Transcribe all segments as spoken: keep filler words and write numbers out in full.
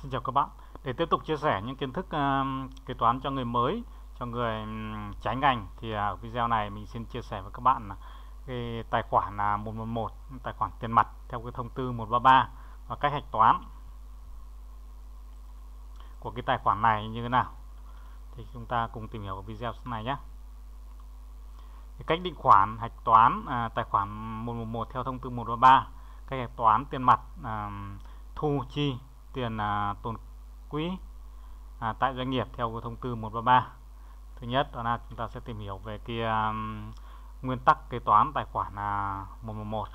Xin chào các bạn. Để tiếp tục chia sẻ những kiến thức uh, kế toán cho người mới, cho người um, trái ngành thì ở uh, video này mình xin chia sẻ với các bạn là cái tài khoản là một một một, tài khoản tiền mặt theo cái thông tư một ba ba và cách hạch toán của cái tài khoản này như thế nào. Thì chúng ta cùng tìm hiểu ở video này nhé. Cái cách định khoản hạch toán à, tài khoản một một một theo thông tư một ba ba, cách hạch toán tiền mặt à, thu chi tiền à, tồn quỹ à, tại doanh nghiệp theo thông tư một ba ba. Thứ nhất đó là chúng ta sẽ tìm hiểu về cái um, nguyên tắc kế toán tài khoản là một một một.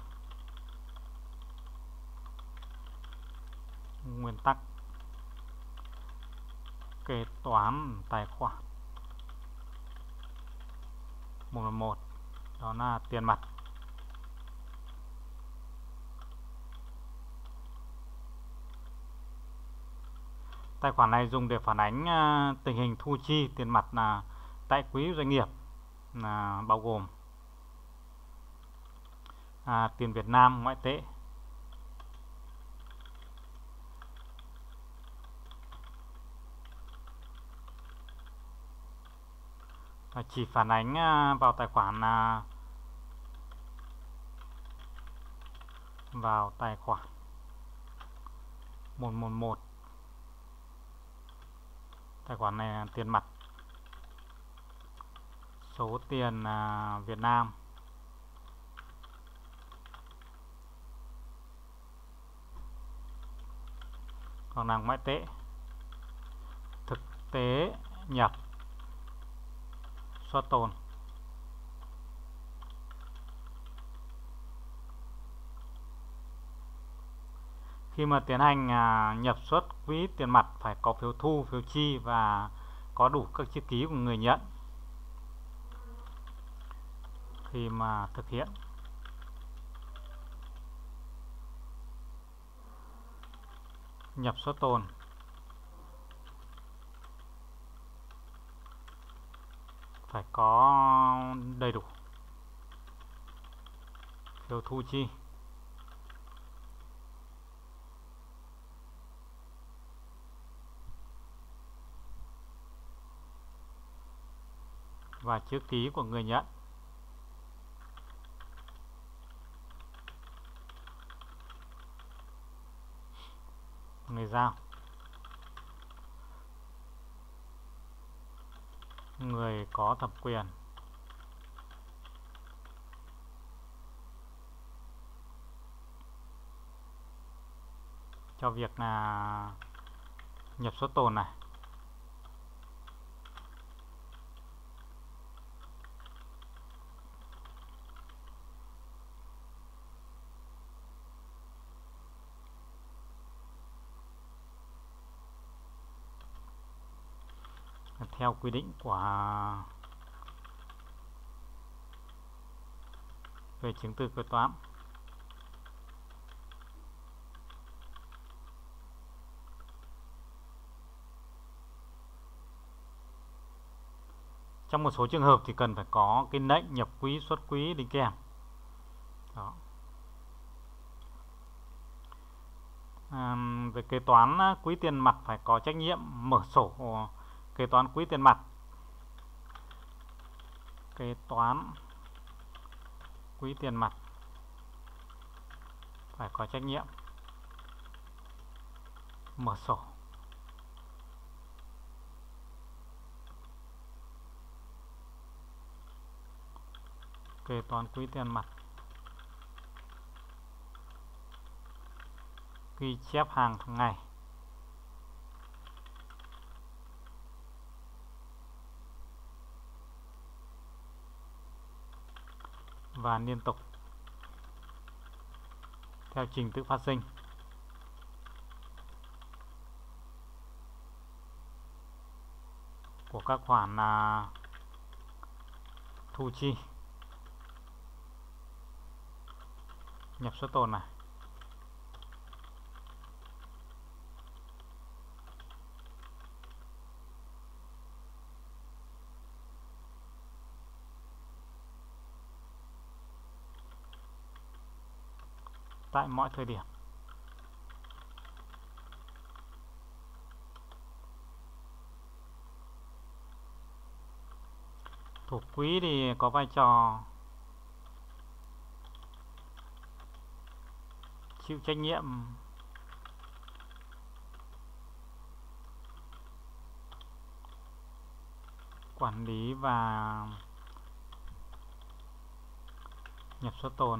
Nguyên tắc kế toán tài khoản một một một đó là tiền mặt. Tài khoản này dùng để phản ánh uh, tình hình thu chi tiền mặt là tại quỹ doanh nghiệp, là bao gồm à, tiền Việt Nam ngoại tệ, và chỉ phản ánh uh, vào tài khoản là uh, vào tài khoản một một một. Tài khoản này là tiền mặt, số tiền uh, Việt Nam, còn là ngoại tệ thực tế nhập xuất tồn. Khi mà tiến hành à, nhập xuất quỹ tiền mặt phải có phiếu thu, phiếu chi và có đủ các chữ ký của người nhận. Khi mà thực hiện nhập xuất tồn phải có đầy đủ phiếu thu chi và chữ ký của người nhận. Người giao, người có thẩm quyền, cho việc là nhập xuất tồn này. Theo quy định của về chứng từ kế toán. Trong một số trường hợp thì cần phải có cái lệnh nhập quỹ xuất quỹ đi kèm. Đó. À, về kế toán quỹ tiền mặt phải có trách nhiệm mở sổ kế toán quỹ tiền mặt. Kế toán quỹ tiền mặt phải có trách nhiệm mở sổ kế toán quỹ tiền mặt, ghi chép hàng ngày và liên tục theo trình tự phát sinh của các khoản là thu chi nhập xuất tồn này. Tại mọi thời điểm. Thủ quỹ thì có vai trò chịu trách nhiệm quản lý và nhập số tồn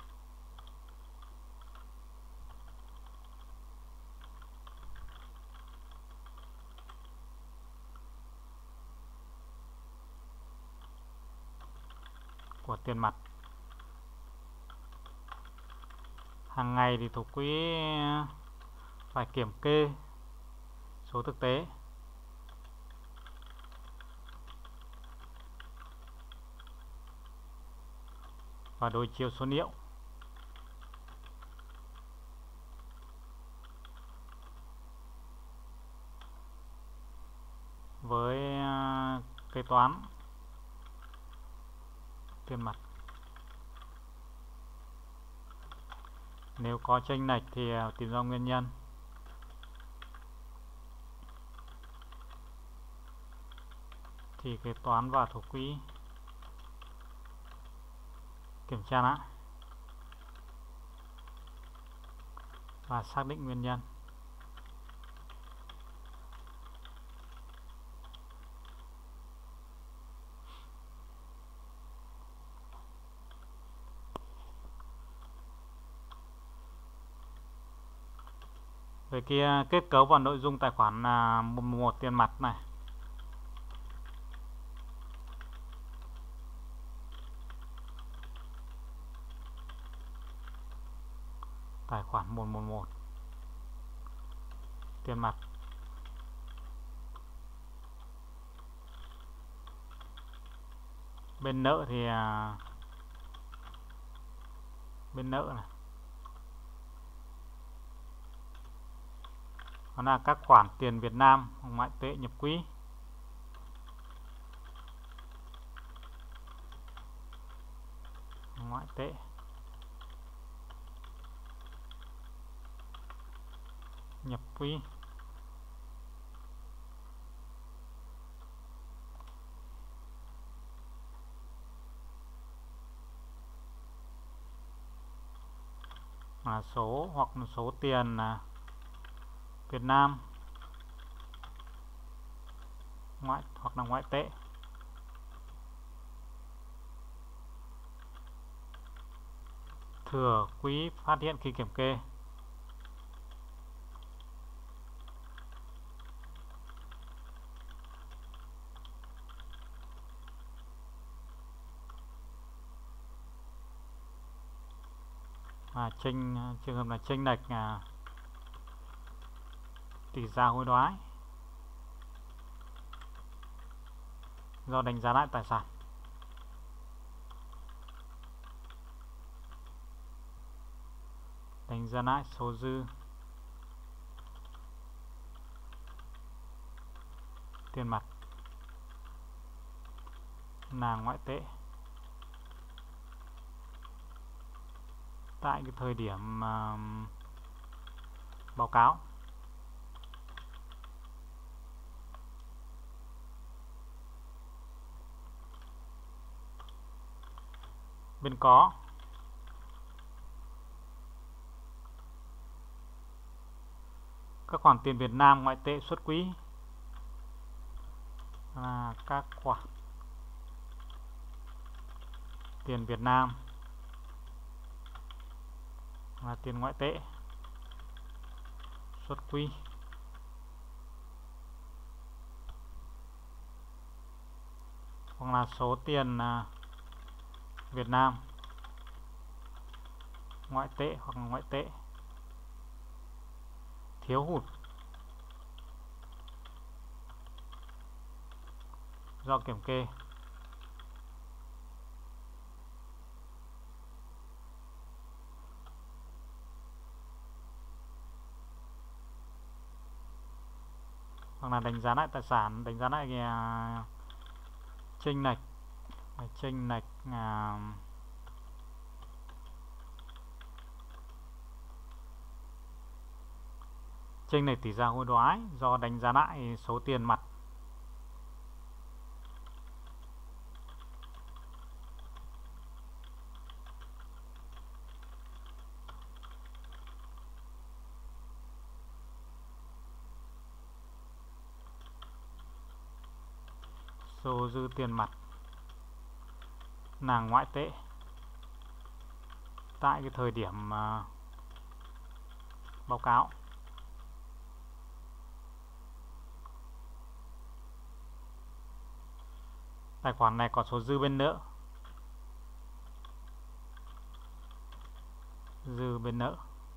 của tiền mặt. Hàng ngày thì thủ quỹ phải kiểm kê số thực tế và đối chiếu số liệu với kế toán tiền mặt. Nếu có chênh lệch thì tìm ra nguyên nhân. Thì kế toán và thủ quỹ kiểm tra lại và xác định nguyên nhân. Về kia kết cấu và nội dung tài khoản là một, một tiền mặt này. Tài khoản một một một tiền mặt. Bên nợ thì à, bên nợ này đó là các khoản tiền Việt Nam, ngoại tệ nhập quỹ. Ngoại tệ nhập quỹ. Là số hoặc số tiền là Việt Nam ngoại hoặc là ngoại tệ. Thừa quỹ phát hiện khi kiểm kê. Và chênh trường hợp là chênh lệch à, tỷ giá hối đoái do đánh giá lại tài sản. Đánh giá lại số dư tiền mặt là ngoại tệ tại cái thời điểm uh, báo cáo. Bên có các khoản tiền Việt Nam ngoại tệ xuất quỹ là các khoản tiền Việt Nam là tiền ngoại tệ xuất quỹ. Hoặc là số tiền uh, Việt Nam ngoại tệ hoặc là ngoại tệ thiếu hụt do kiểm kê. Hoặc là đánh giá lại tài sản, đánh giá lại uh, chênh lệch chênh lệch uh, chênh lệch tỷ giá hối đoái do đánh giá lại số tiền mặt số dư tiền mặt là ngoại tệ tại cái thời điểm uh, báo cáo. Tài khoản này có số dư bên nợ, dư bên nợ.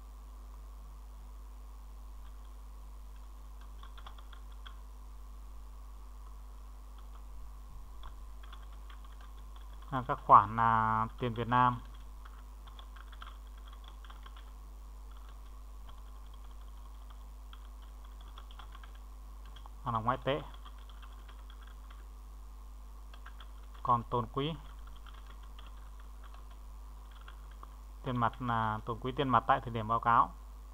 À, các khoản là tiền Việt Nam, hoặc là ngoại tệ. Còn tồn quỹ, tiền mặt là tồn quỹ tiền mặt tại thời điểm báo cáo.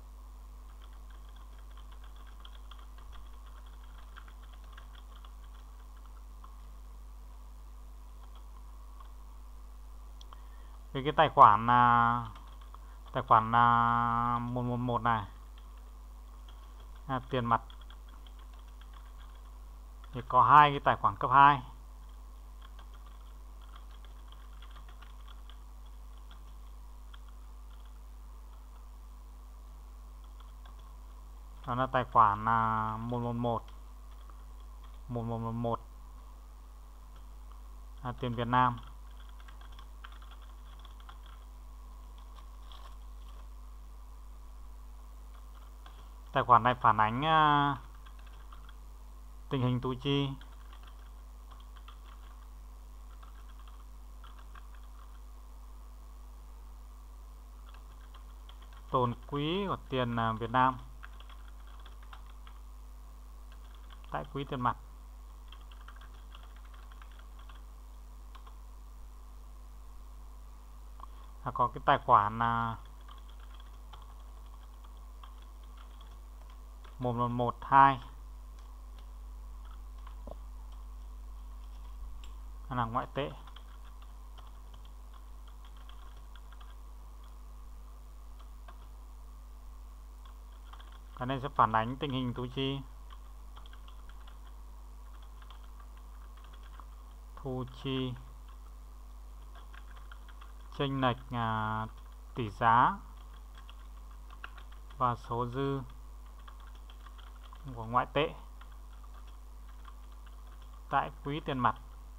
Vì cái tài khoản là tài khoản là một một một này, à, tiền mặt thì có hai cái tài khoản cấp hai. Đó là tài khoản là một một một một một một một, à, tiền Việt Nam. Tài khoản này phản ánh uh, tình hình thu chi, tồn quỹ của tiền uh, Việt Nam tại quỹ tiền mặt. À, có cái tài khoản là một một một hai là ngoại tệ. Cái này sẽ phản ánh tình hình thu chi, thu chi chênh lệch à, tỷ giá và số dư của ngoại tệ tại quỹ tiền mặt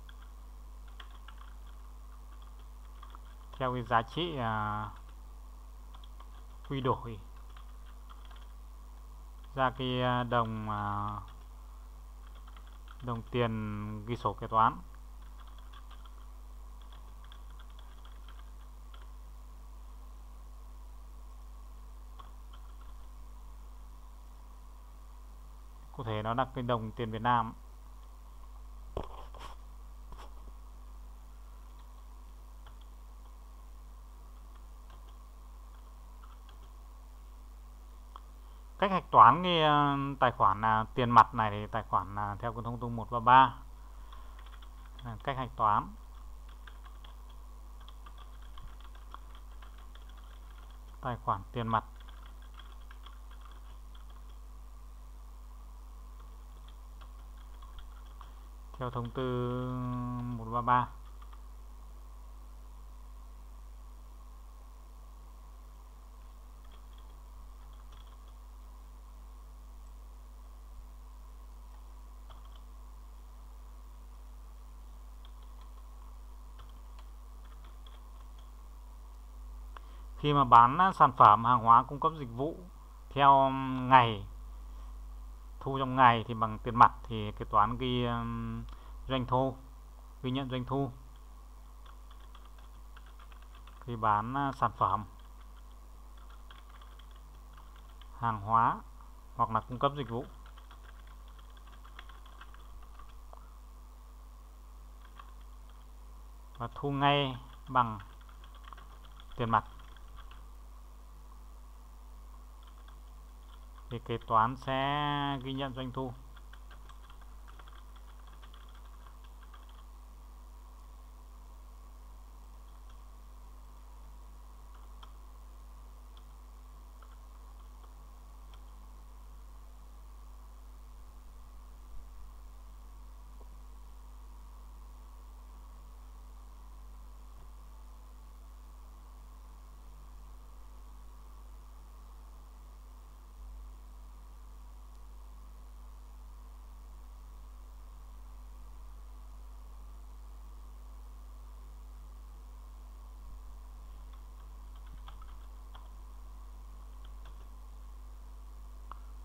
theo cái giá trị à, quy đổi ra cái đồng à, đồng tiền ghi sổ kế toán. Cụ thể nó là cái đồng tiền Việt Nam. Cách hạch toán cái uh, tài khoản uh, tiền mặt này thì tài khoản uh, theo cái thông tư một ba ba. uh, cách hạch toán tài khoản tiền mặt theo thông tư một ba ba. Khi mà bán sản phẩm hàng hóa cung cấp dịch vụ theo ngày, thu trong ngày thì bằng tiền mặt thì kế toán ghi um, doanh thu, ghi nhận doanh thu. Khi bán uh, sản phẩm hàng hóa hoặc là cung cấp dịch vụ và thu ngay bằng tiền mặt thì kế toán sẽ ghi nhận doanh thu.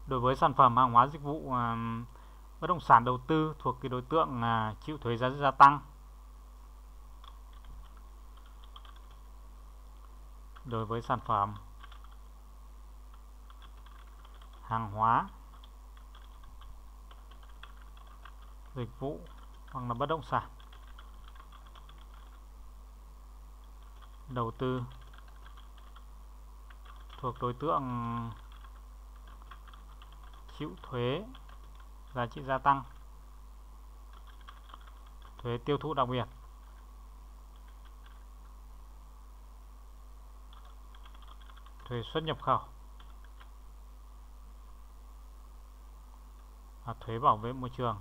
Đối với sản phẩm hàng hóa dịch vụ à, bất động sản đầu tư thuộc cái đối tượng à, chịu thuế giá trị gia tăng. Đối với sản phẩm hàng hóa dịch vụ hoặc là bất động sản đầu tư thuộc đối tượng chịu thuế giá trị gia tăng, thuế tiêu thụ đặc biệt, thuế xuất nhập khẩu và thuế bảo vệ môi trường.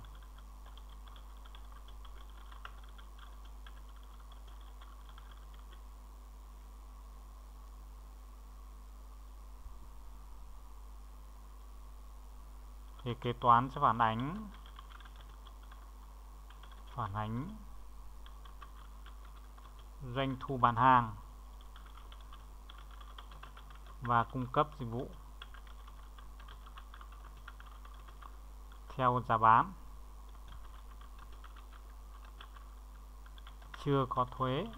Thì kế toán sẽ phản ánh phản ánh doanh thu bán hàng và cung cấp dịch vụ theo giá bán chưa có thuế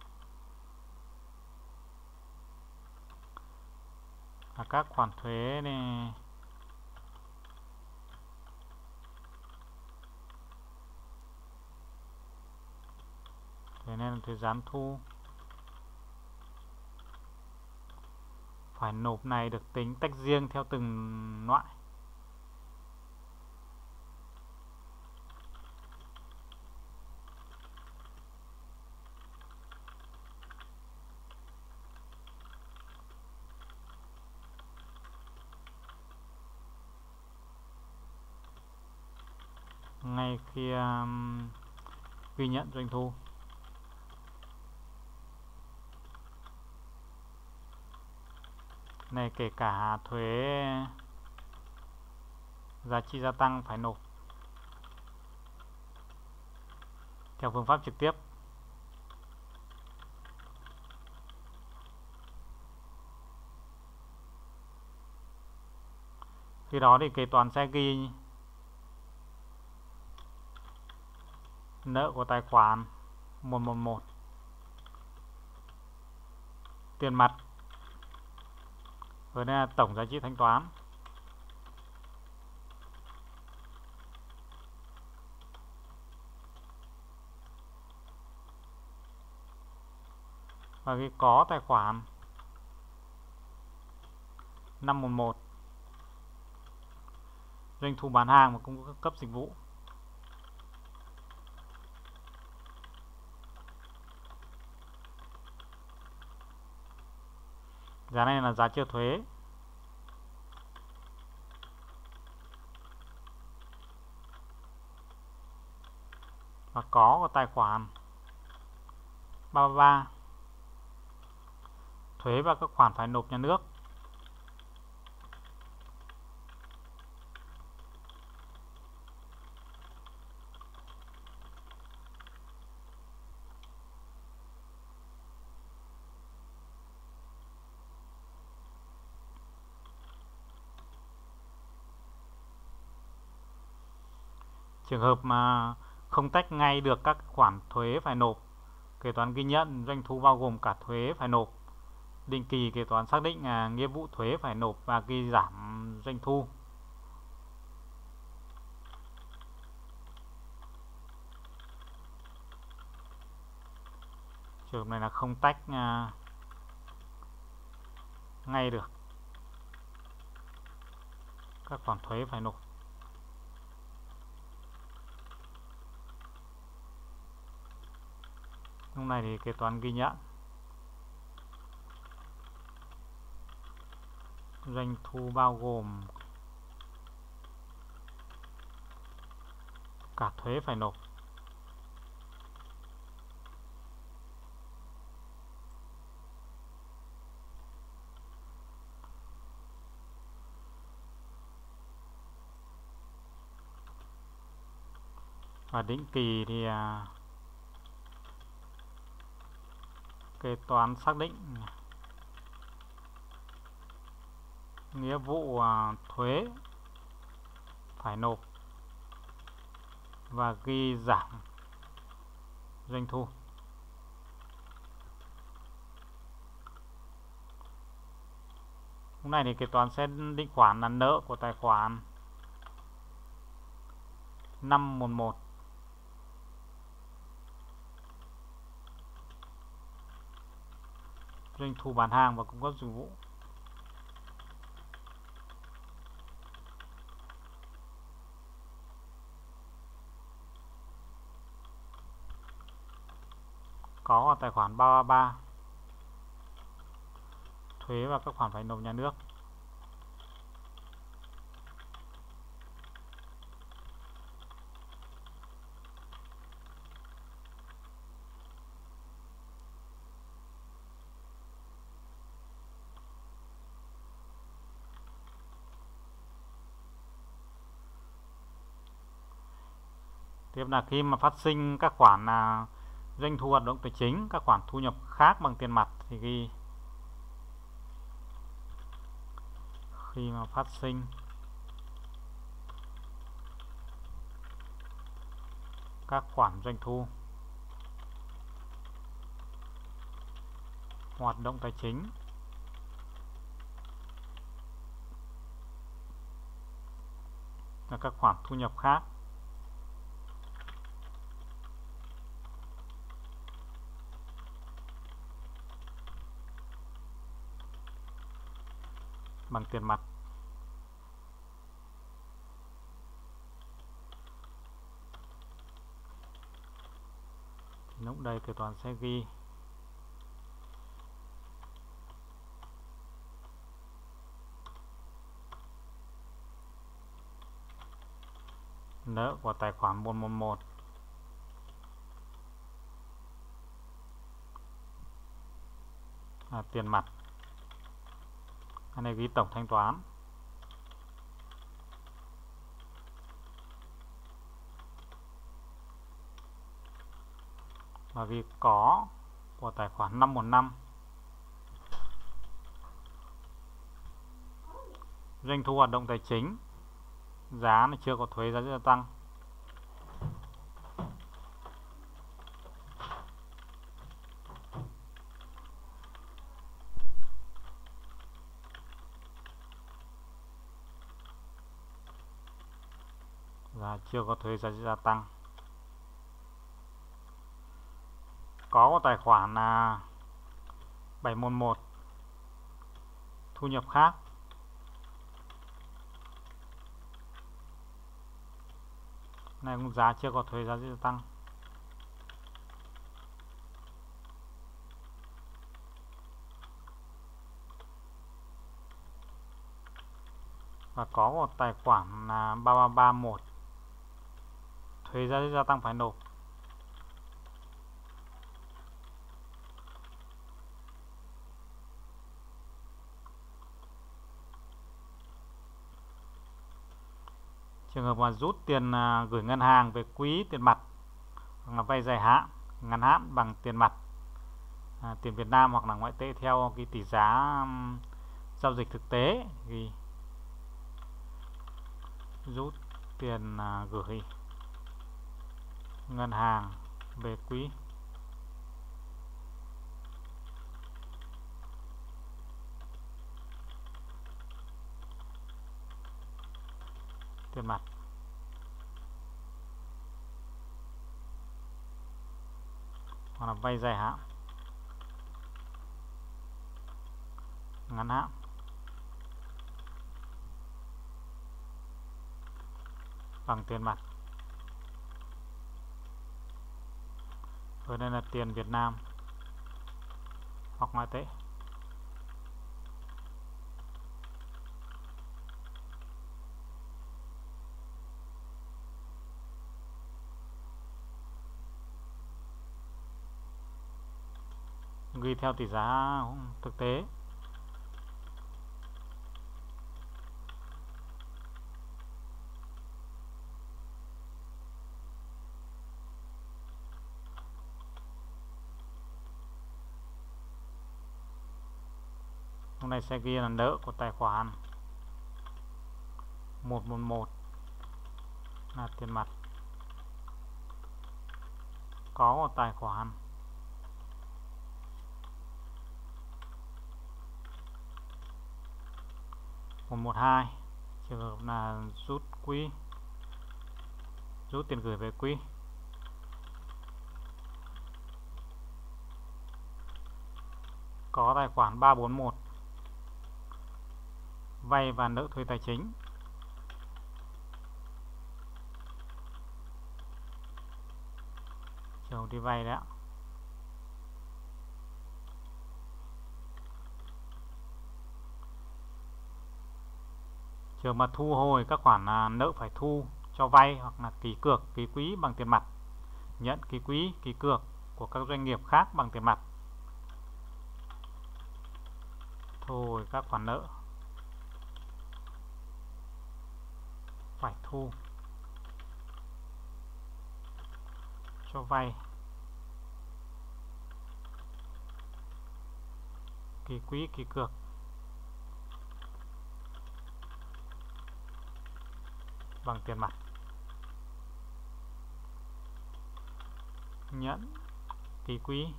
và các khoản thuế này thế nên là thuế gián thu phải nộp này được tính tách riêng theo từng loại. Ngay khi um, ghi nhận doanh thu, này kể cả thuế giá trị gia tăng phải nộp theo phương pháp trực tiếp. Khi đó thì kế toán sẽ ghi nợ của tài khoản một một một tiền mặt với đây là tổng giá trị thanh toán. Và khi có tài khoản năm một một doanh thu bán hàng và cung cấp dịch vụ. Giá này là giá chưa thuế. Và có của tài khoản ba ba ba thuế và các khoản phải nộp nhà nước. Trường hợp mà không tách ngay được các khoản thuế phải nộp, kế toán ghi nhận doanh thu bao gồm cả thuế phải nộp. Định kỳ kế toán xác định à, nghĩa vụ thuế phải nộp và ghi giảm doanh thu. Trường hợp này là không tách à, ngay được các khoản thuế phải nộp. Lúc này thì kế toán ghi nhận doanh thu bao gồm cả thuế phải nộp. Và định kỳ thì à, kế toán xác định nghĩa vụ à, thuế phải nộp và ghi giảm doanh thu. Lúc này thì kế toán sẽ định khoản là nợ của tài khoản năm một một doanh thu bán hàng và cung cấp dịch vụ. Có ở tài khoản ba ba ba thuế và các khoản phải nộp nhà nước. Tiếp là khi mà phát sinh các khoản là doanh thu hoạt động tài chính, các khoản thu nhập khác bằng tiền mặt thì ghi khi mà phát sinh các khoản doanh thu hoạt động tài chính và các khoản thu nhập khác bằng tiền mặt. Thì lúc đây kế toán sẽ ghi nợ của tài khoản một một một là tiền mặt. Cái này ghi tổng thanh toán. Và ghi có của tài khoản năm một năm doanh thu hoạt động tài chính, giá là chưa có thuế giá trị gia tăng. Giá chưa có thuế giá trị gia tăng. Có của tài khoản là bảy một một thu nhập khác, này cũng giá chưa có thuế giá trị gia tăng. Và có một tài khoản là ba ba ba một thuế giá trị gia tăng phải nộp. Trường hợp mà rút tiền uh, gửi ngân hàng về quỹ tiền mặt hoặc là vay dài hạn ngắn hạn bằng tiền mặt, à, tiền Việt Nam hoặc là ngoại tệ theo cái tỷ giá um, giao dịch thực tế, thì rút tiền uh, gửi ngân hàng về quỹ tiền mặt hoặc là vay dài hạn ngắn hạn bằng tiền mặt. Ở đây là tiền Việt Nam hoặc ngoại tệ. Ghi theo tỷ giá thực tế. Hôm nay sẽ ghi là nợ của tài khoản một một một là tiền mặt có một tài khoản một một hai, trường hợp là rút quỹ, rút tiền gửi về quỹ. Có tài khoản ba bốn một, vay và nợ thuê tài chính. Trường hợp đi vay đấy ạ. Trường mà thu hồi các khoản nợ phải thu cho vay hoặc là ký cược, ký quỹ bằng tiền mặt, nhận ký quỹ, ký cược của các doanh nghiệp khác bằng tiền mặt. Thu hồi các khoản nợ phải thu cho vay, ký quỹ, ký cược bằng tiền mặt, nhận ký quỹ,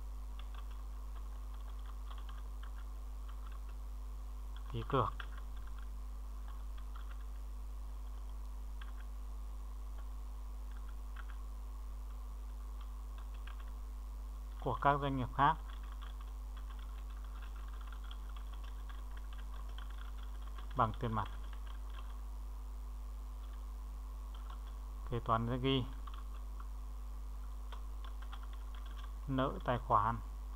ký cược của các doanh nghiệp khác bằng tiền mặt. Kế toán sẽ ghi nợ tài khoản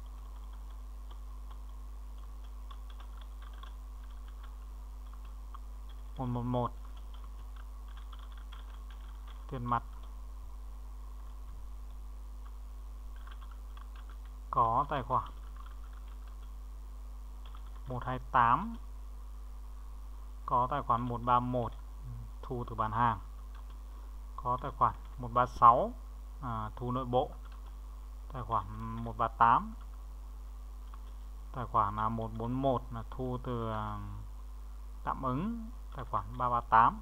một một một, tiền mặt có tài khoản một hai tám, có tài khoản một ba một thu từ bán hàng, có tài khoản một ba sáu à, thu nội bộ, tài khoản một ba tám, tài khoản là một bốn một là thu từ tạm ứng, tài khoản ba ba tám.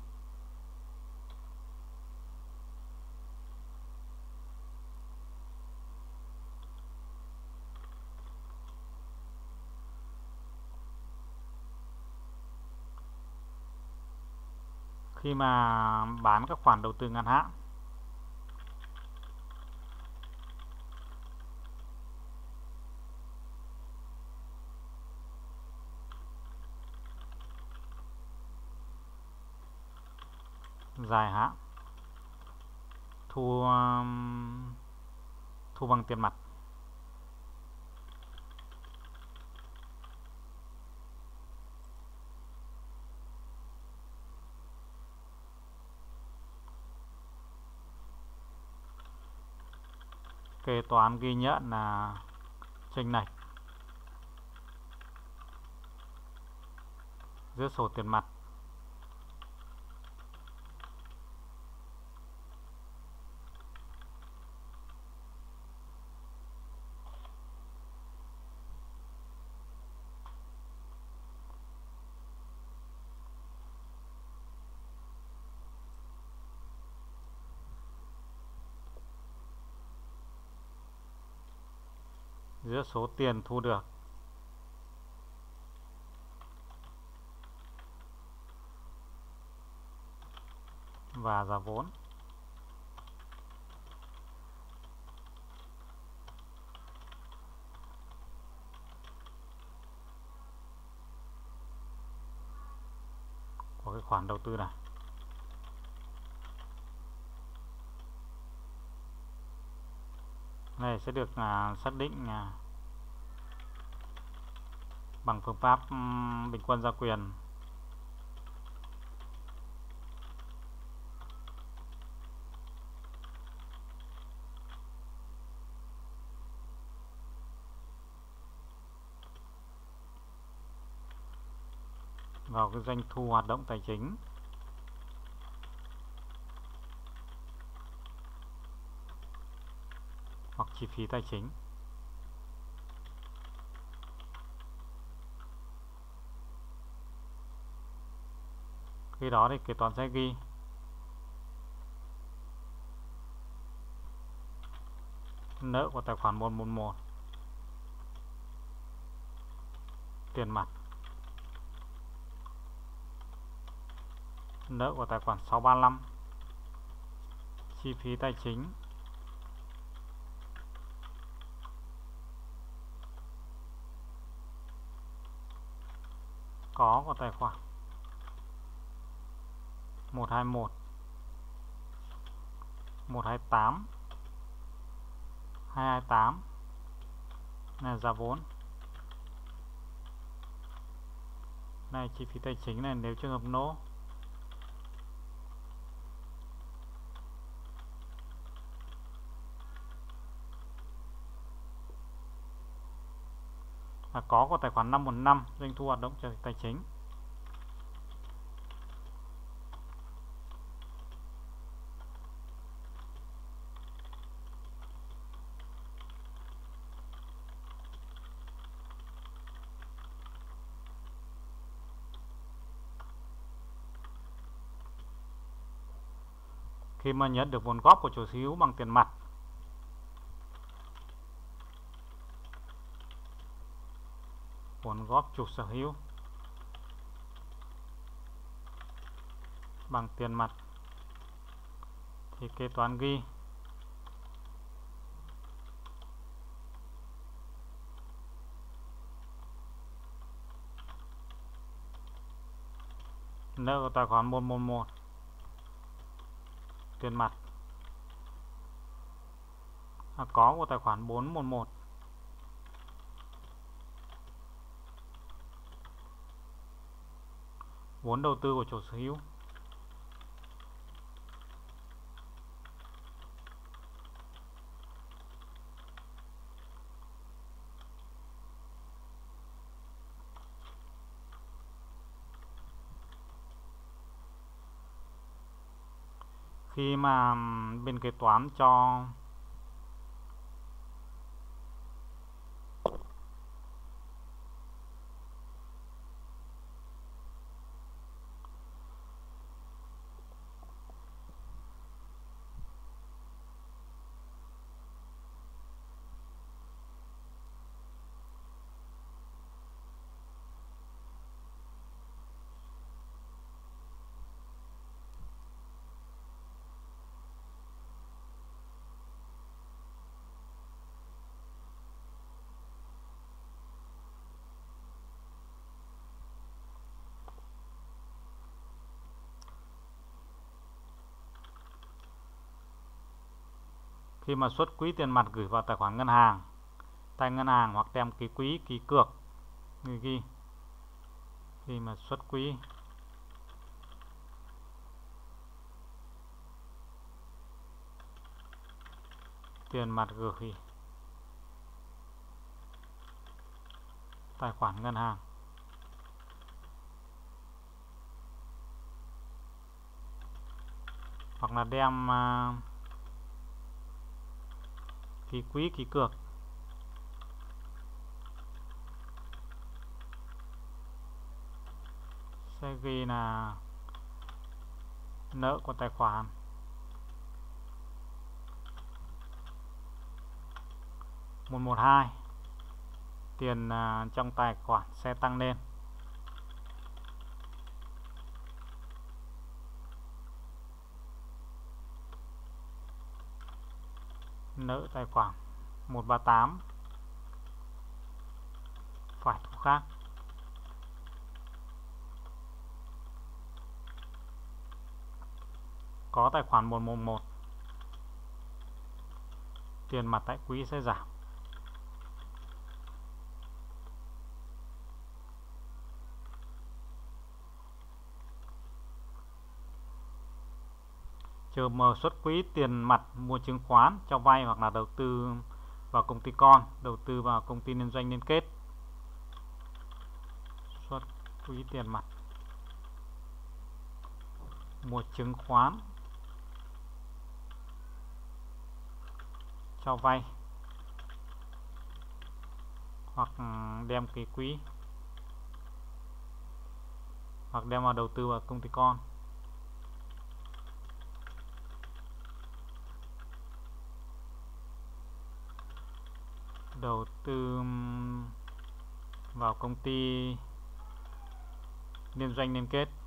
Khi mà bán các khoản đầu tư ngắn hạn, dài hạn, thu um, thu bằng tiền mặt, kế toán ghi nhận là chênh lệch giữa sổ tiền mặt giữa số tiền thu được và giá vốn. Của cái khoản đầu tư này. Này sẽ được à, xác định à, bằng phương pháp um, bình quân gia quyền. Vào cái doanh thu hoạt động tài chính hoặc chi phí tài chính. Khi đó thì kế toán sẽ ghi Nợ của tài khoản một một một, tiền mặt. Nợ của tài khoản sáu ba lăm, chi phí tài chính. Có của tài khoản một hai một, một hai tám, hai hai tám này giá vốn. Này chi phí tài chính này nếu trường hợp nỗ. Và có của tài khoản năm một năm, doanh thu hoạt động cho tài chính. Khi mà nhận được vốn góp của chủ sở hữu bằng tiền mặt, vốn góp chủ sở hữu bằng tiền mặt thì kế toán ghi nợ của tài khoản một một một, tiền mặt. À, có của tài khoản bốn một một, vốn đầu tư của chủ sở hữu. Khi mà bên kế toán cho khi mà xuất quỹ tiền mặt gửi vào tài khoản ngân hàng tại ngân hàng hoặc đem ký quỹ ký cược như ghi. Khi mà xuất quỹ tiền mặt gửi tài khoản ngân hàng hoặc là đem uh, ký quỹ ký cược sẽ ghi là nợ của tài khoản một một hai, tiền uh, trong tài khoản sẽ tăng lên. Nợ tài khoản một ba tám phải thu khác. Có tài khoản một một một, tiền mặt tại quỹ sẽ giảm. Trường hợp xuất quỹ tiền mặt mua chứng khoán cho vay hoặc là đầu tư vào công ty con, đầu tư vào công ty liên doanh liên kết. Xuất quỹ tiền mặt mua chứng khoán cho vay hoặc đem ký quỹ hoặc đem vào đầu tư vào công ty con. đầu tư vào công ty liên doanh liên kết.